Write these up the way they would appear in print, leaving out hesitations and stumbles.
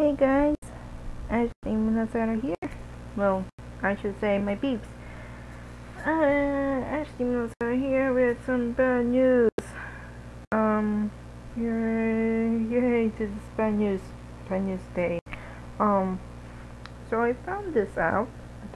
Hey guys, Ashley Minnesota here. Well, I should say my peeps. Ashley Minnesota here with some bad news. Yay to this bad news day. So I found this out at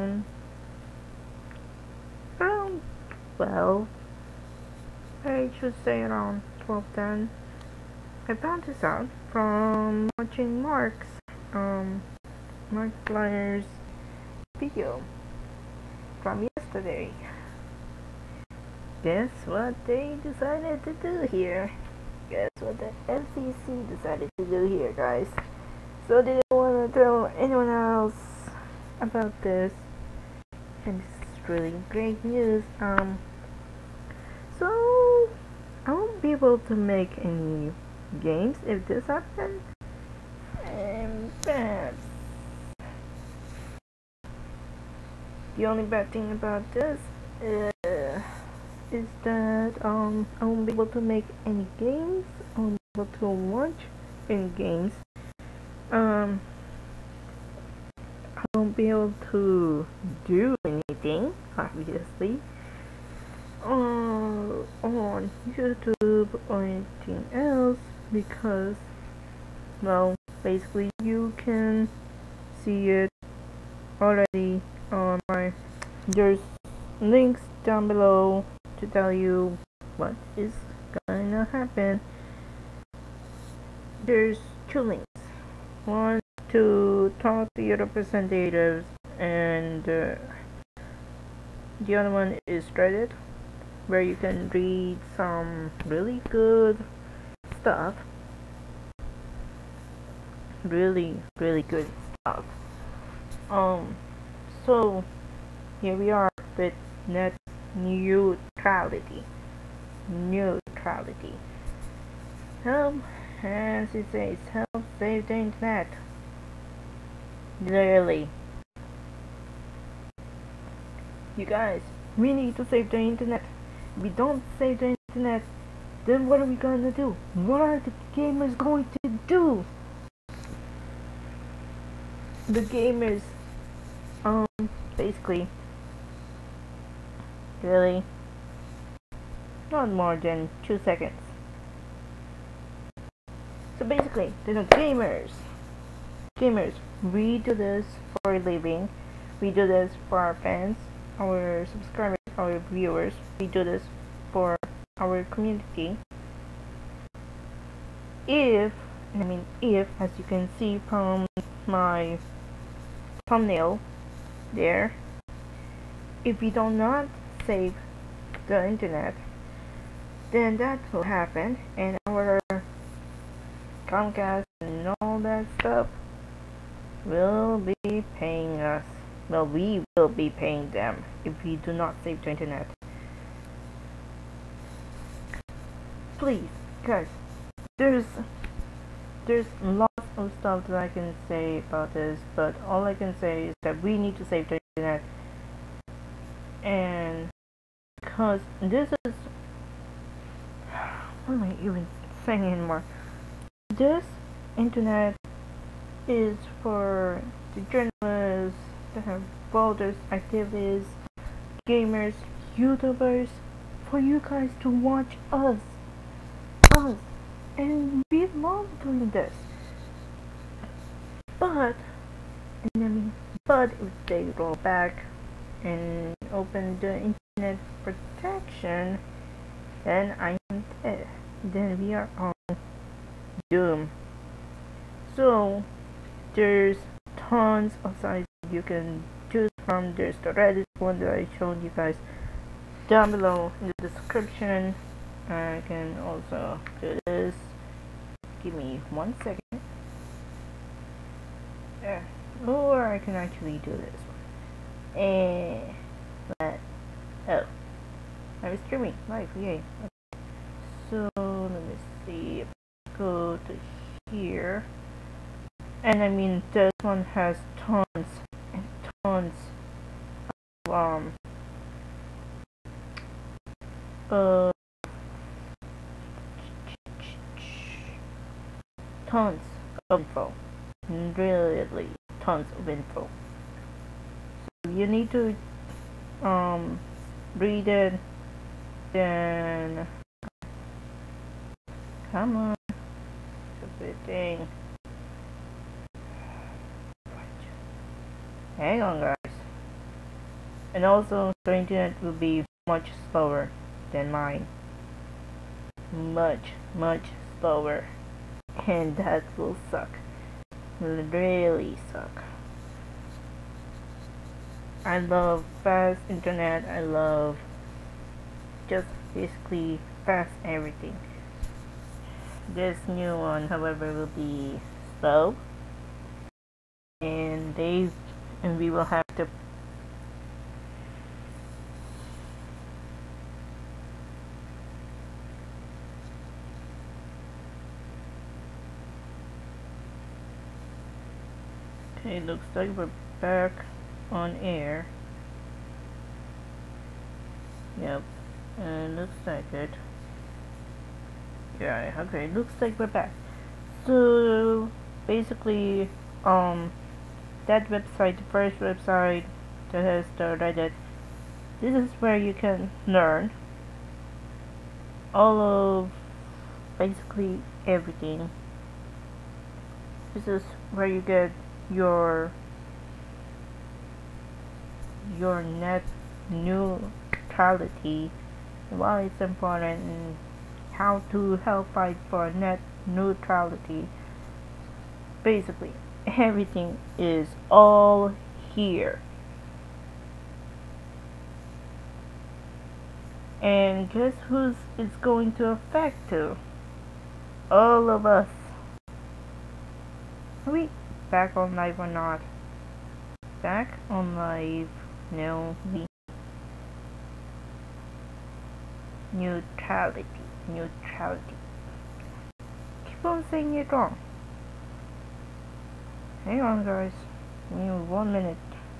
around 12. I should say around 12:10. I found this out from watching Mark Flyer's video from yesterday. Guess what they decided to do here? Guess what the FCC decided to do here, guys? So they didn't want to tell anyone else about this, and this is really great news. So I won't be able to make any games if this happens. And perhaps the only bad thing about this is that I won't be able to make any games. I won't be able to watch any games. I won't be able to do anything, obviously, on YouTube or anything else, because, well, basically you can see it already on there's links down below to tell you what is gonna happen. There's two links. One to talk to your representatives, and the other one is Reddit, where you can read some really good stuff. Really good stuff. So here we are with net neutrality. As it says, help save the internet. Literally. You guys, we need to save the internet. If we don't save the internet, then what are we gonna do? What are the gamers going to do? The gamers, basically, really, not more than 2 seconds. So basically, the gamers, we do this for a living. We do this for our fans, our subscribers, our viewers. We do this for our community. If, as you can see from my thumbnail there, if we do not save the internet, then that will happen, and our Comcast and all that stuff will be paying us. Well, we will be paying them if we do not save the internet. Please, guys, there's lots of stuff that I can say about this, but all I can say is that we need to save the internet. And because this is, what am I even saying anymore? This internet is for the journalists, the voters, activists, gamers, YouTubers, for you guys to watch us, and we love doing this. But if they roll back and open the internet protection, then I am dead. Then we are all doomed. So there's tons of sites you can choose from. There's the Reddit one that I showed you guys down below in the description. I can also do this. Give me 1 second. Or I can actually do this one. I'm streaming live, yay. Okay. So let me see. Go to here. And this one has tons and tons tons of info. really tons of info. So you need to read it, then come on, stupid thing. Hang on, guys. And also, the internet will be much slower than mine. Much slower. And that will suck. Will really suck. I love fast internet. I love just basically fast everything. This new one, however, will be slow. And we will have to okay, looks like we're back on air. Yep, looks like it. Yeah, okay, looks like we're back. So basically, that website, the first website that has the Reddit, this is where you can learn all of basically everything. This is where you get your net neutrality, why it's important, and how to help fight for net neutrality. Basically, everything is all here. And guess who's it's going to affect to? All of us. Are we back on live or not? Back on live. No, neutrality. Keep on saying it wrong. Hang on, guys. Give me 1 minute.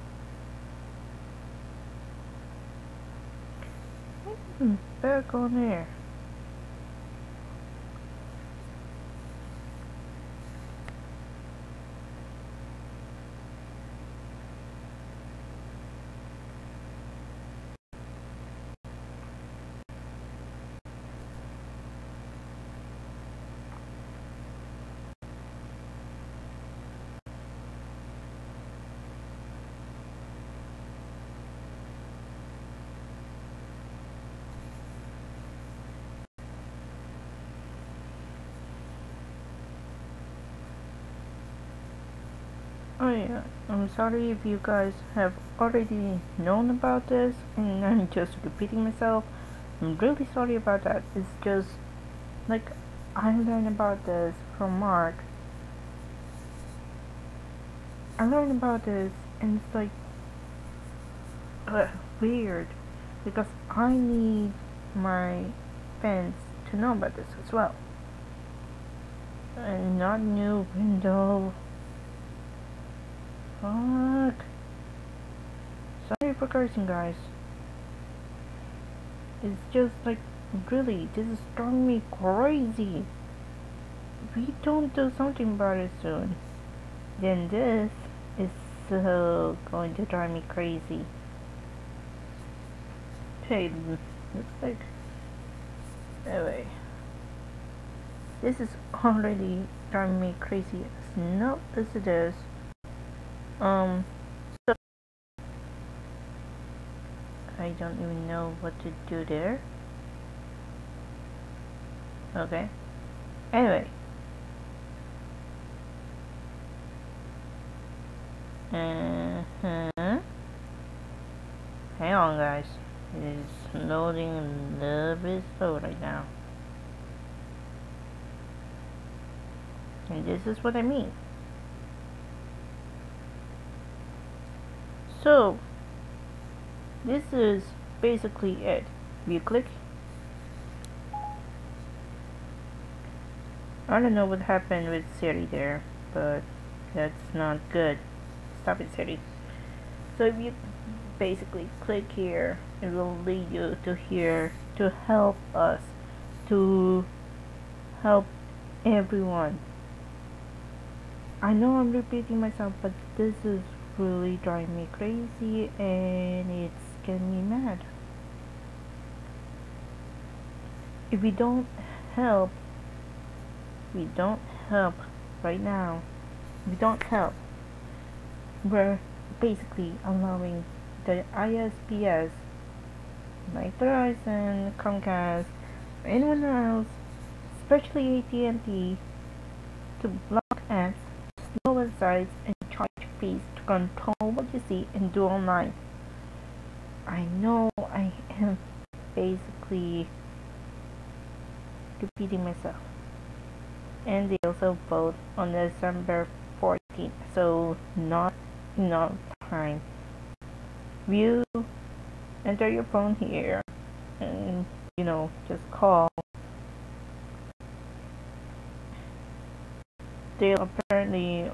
Back on there. Oh yeah, I'm sorry if you guys have already known about this and I'm just repeating myself. I'm really sorry about that. It's just like I learned about this from Mark. I learned about this and it's like weird because I need my fans to know about this as well. And not new window. Fuck. Sorry for cursing, guys. It's just like, really, this is driving me crazy. If we don't do something about it soon, then this is so going to drive me crazy. Okay, looks like, anyway, this is already driving me crazy as no as it is. So I don't even know what to do there. Okay. Anyway. Hang on, guys. It's loading a little bit slow right now. And this is what I mean. So, this is basically it. You click. I don't know what happened with Siri there, but that's not good. Stop it, Siri. So if you basically click here, it will lead you to here to help us, to help everyone. I know I'm repeating myself, but this is really driving me crazy and it's getting me mad. If help, we don't help right now. We don't help. We're basically allowing the ISPs like Verizon, Comcast, or anyone else, especially AT&T, to block ads, slow websites, and charge fees to control what you see and do online. I know I am basically repeating myself. And they also vote on December 14th, so not enough time. You enter your phone here and just call. They'll apparently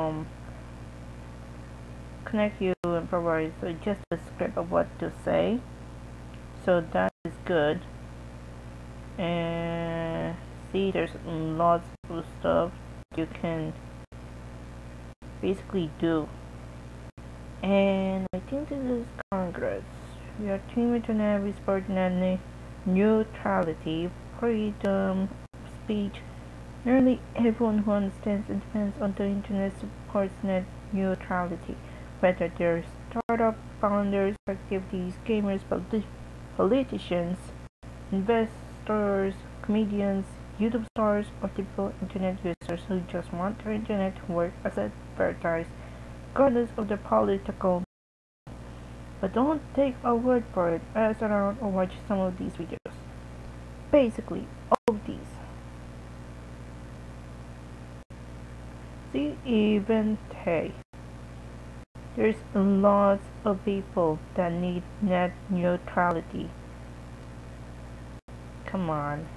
connect you and provide just a script of what to say, so that is good. And see, there's lots of stuff you can basically do. And I think this is Congress. We are Team Internet, we support neutrality, freedom of speech. Nearly everyone who understands and depends on the internet supports net neutrality, whether they're startup founders, activities, gamers, politicians, investors, comedians, YouTube stars, or typical internet users who just want their internet to work as advertised, regardless of their political. But don't take our word for it. Ask around or watch some of these videos. Basically, all of these. See, even hey, there's lots of people that need net neutrality. Come on.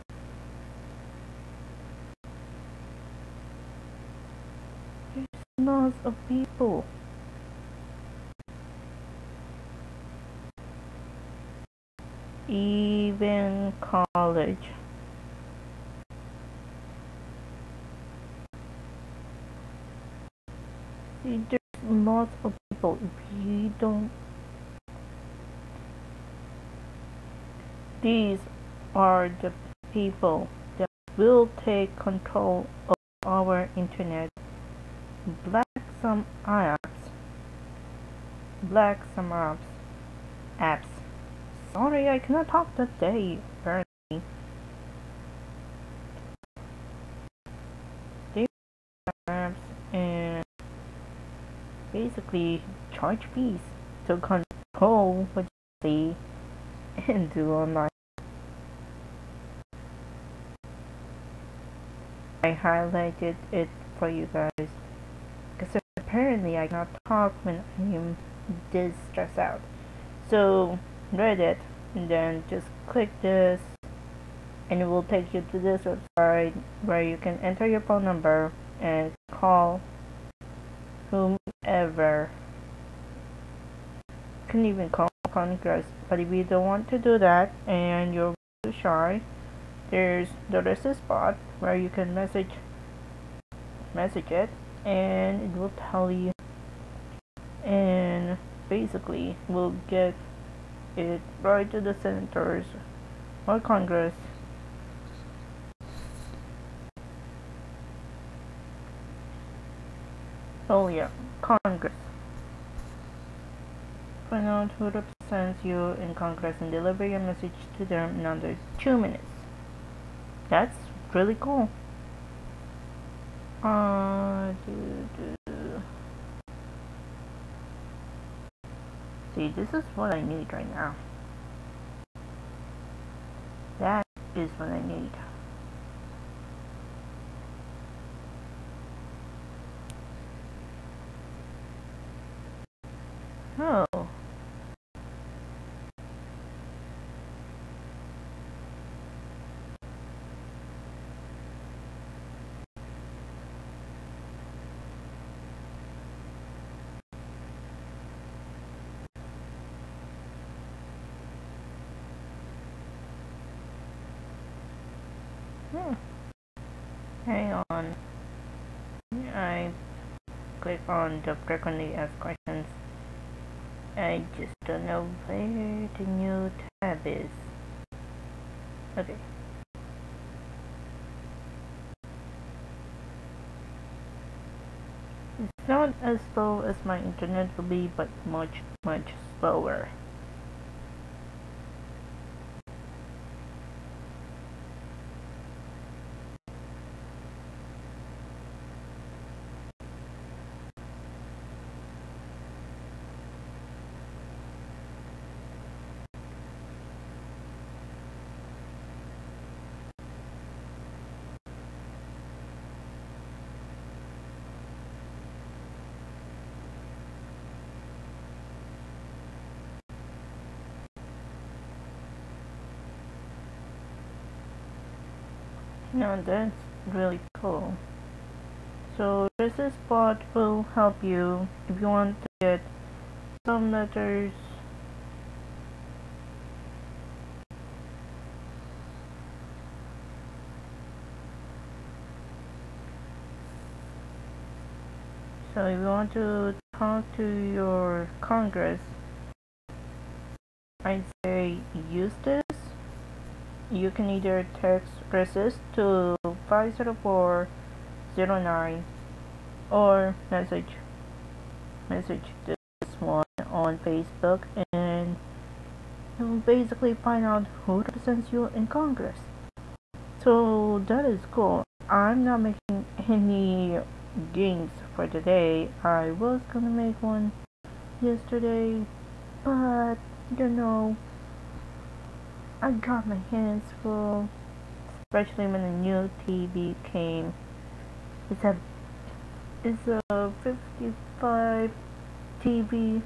There's lots of people. Even college. See, there's lots of people. If you don't, these are the people that will take control of our internet. Black some apps. Sorry, I cannot talk today, apparently. They apps and basically charge fees to control what you see and do online. I highlighted it for you guys because apparently I cannot talk when I'm this stressed out. So read it and then just click this and it will take you to this website where you can enter your phone number and call whomever. You can even call Congress, but if you don't want to do that and you're too shy, there's the resist bot where you can message it and it will tell you, and basically we'll get it right to the senators or Congress. Oh yeah, Congress. Find out who represents you in Congress and deliver your message to them in under 2 minutes. That's really cool. See, this is what I need right now. That is what I need. Oh. Hang on. click on the frequently asked questions. I just don't know where the new tab is. Okay. It's not as slow as my internet will be, but much slower. Now that's really cool. So this bot will help you if you want to get some letters. So if you want to talk to your Congress, I'd say use this. You can either text resist to 50409 or message this one on Facebook, and you'll basically find out who represents you in Congress. So that is cool. I'm not making any games for today. I was gonna make one yesterday, but you know, I got my hands full, especially when the new TV came. It's a 55 TV,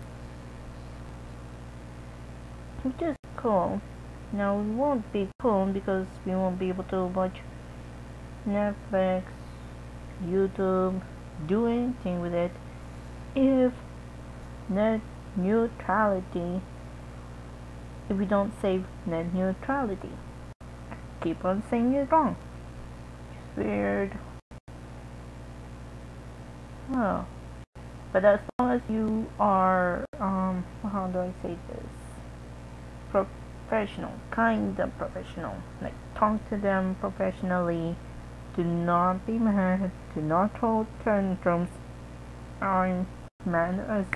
which is cool. Now it won't be cool because we won't be able to watch Netflix, YouTube, do anything with it if net neutrality. If we don't save net neutrality, keep on saying it wrong. It's weird. Oh, but as long as you are how do I say this? Professional, kind of professional. Like talk to them professionally. Do not be mad. Do not throw tantrums. I am mad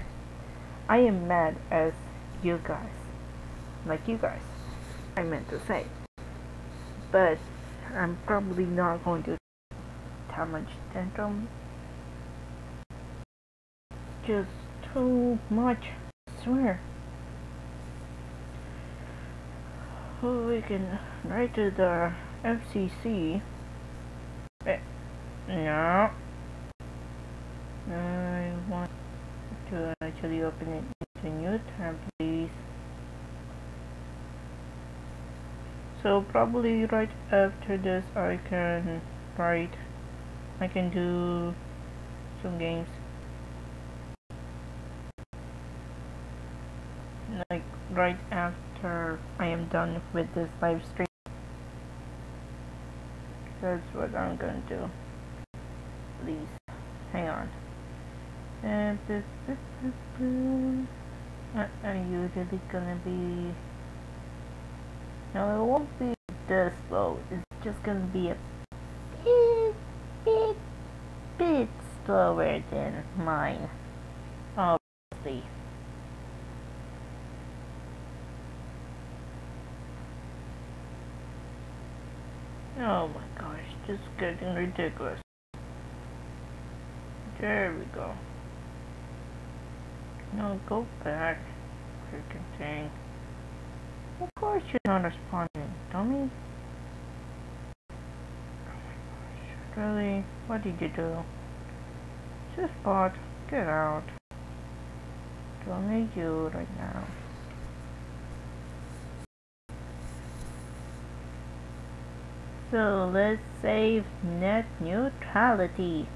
as you guys. Like you guys, I meant to say. But I'm probably not going to that much tantrum. Just too much, I swear. Oh, we can write to the FCC. No. I want to actually open it into a new tab, please. So probably right after this I can do some games. Like right after I am done with this live stream. That's what I'm gonna do. Please, hang on. Are you really gonna be... No, it won't be this slow. It's just gonna be a bit slower than mine. Obviously. Oh my gosh, just getting ridiculous. There we go. No, go back. Freaking thing. Of course you're not responding, dummy. Oh my gosh, really? What did you do? Just bot, get out. Don't need you right now. So let's save net neutrality.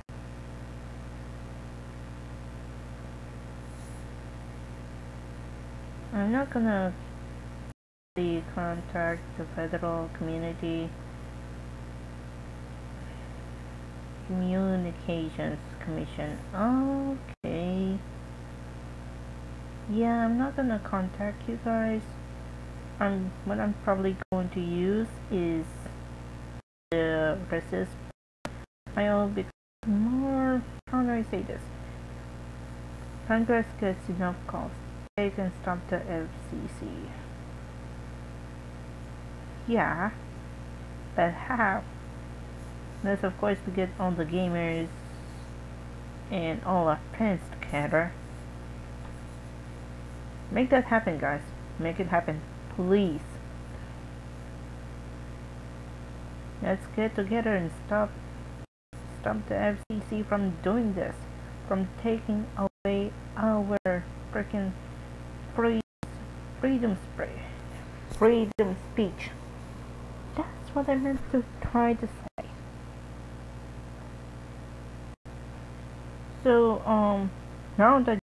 I'm not gonna contact the federal community. Communications Commission. Okay. Yeah, I'm not gonna contact you guys. What I'm probably going to use is the resist file because more, how do I say this? Congress gets enough calls. They can stop the FCC. Yeah, but how? Unless of course we get all the gamers and all our friends together. Make that happen, guys. Make it happen, please. Let's get together and stop the FCC from doing this, from taking away our freaking freedom speech. That's what I meant to try to say. So now that